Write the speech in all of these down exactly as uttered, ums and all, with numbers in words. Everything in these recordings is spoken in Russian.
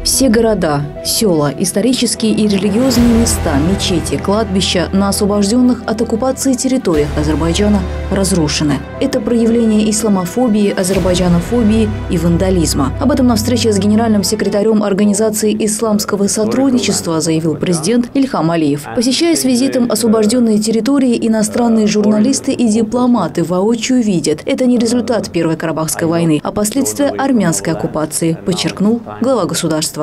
Все города, села, исторические и религиозные места, мечети, кладбища на освобожденных от оккупации территориях Азербайджана разрушены. Это проявление исламофобии, азербайджанофобии и вандализма. Об этом на встрече с генеральным секретарем Организации исламского сотрудничества заявил президент Ильхам Алиев. Посещая с визитом освобожденные территории, иностранные журналисты и дипломаты воочию видят, это не результат Первой Карабахской войны, а последствия армянской оккупации, подчеркнул глава государства.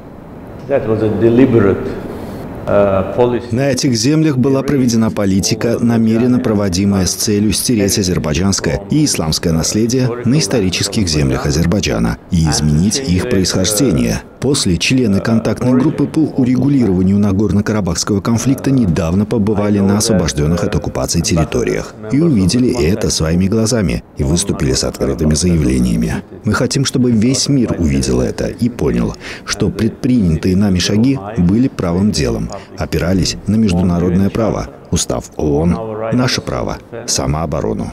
На этих землях была проведена политика, намеренно проводимая с целью стереть азербайджанское и исламское наследие на исторических землях Азербайджана и изменить их происхождение. После члены контактной группы по урегулированию Нагорно-Карабахского конфликта недавно побывали на освобожденных от оккупации территориях и увидели это своими глазами и выступили с открытыми заявлениями. Мы хотим, чтобы весь мир увидел это и понял, что предпринятые нами шаги были правым делом, опирались на международное право, устав ООН, наше право, самооборону.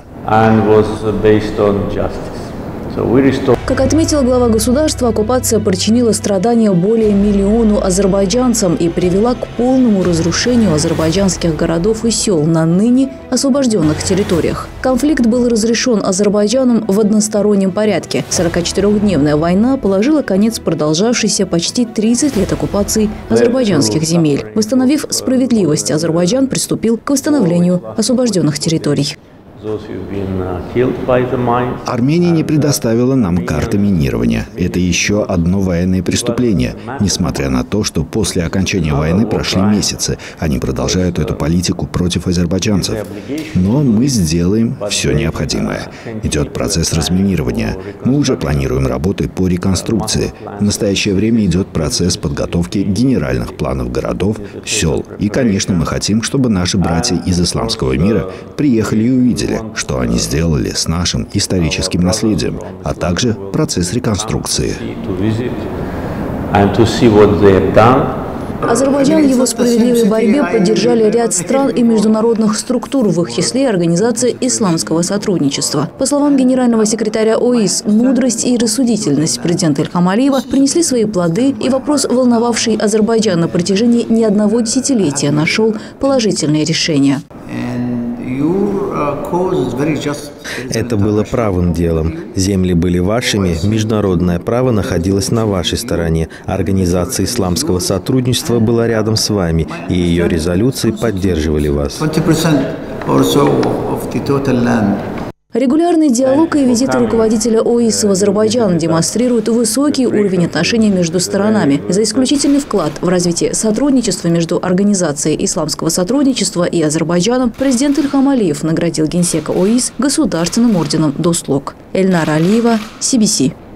Как отметил глава государства, оккупация причинила страдания более миллиону азербайджанцам и привела к полному разрушению азербайджанских городов и сел на ныне освобожденных территориях. Конфликт был разрешен Азербайджаном в одностороннем порядке. сорокачетырёхдневная война положила конец продолжавшейся почти тридцать лет оккупации азербайджанских земель. Восстановив справедливость, Азербайджан приступил к восстановлению освобожденных территорий. Армения не предоставила нам карты минирования. Это еще одно военное преступление. Несмотря на то, что после окончания войны прошли месяцы, они продолжают эту политику против азербайджанцев. Но мы сделаем все необходимое. Идет процесс разминирования. Мы уже планируем работы по реконструкции. В настоящее время идет процесс подготовки генеральных планов городов, сел. И, конечно, мы хотим, чтобы наши братья из исламского мира приехали и увидели, что они сделали с нашим историческим наследием, а также процесс реконструкции. Азербайджан в его справедливой борьбе поддержали ряд стран и международных структур, в их числе и Организация исламского сотрудничества. По словам генерального секретаря ОИС, мудрость и рассудительность президента Ильхама Алиева принесли свои плоды, и вопрос, волновавший Азербайджан на протяжении не одного десятилетия, нашел положительное решение. Это было правым делом. Земли были вашими, международное право находилось на вашей стороне. Организация исламского сотрудничества была рядом с вами, и ее резолюции поддерживали вас. Регулярный диалог и визиты руководителя ОИС в Азербайджан демонстрируют высокий уровень отношений между сторонами. За исключительный вклад в развитие сотрудничества между Организацией исламского сотрудничества и Азербайджаном президент Ильхам Алиев наградил генсека ОИС государственным орденом Достлок. Эльнара Алиева, Си Би Си.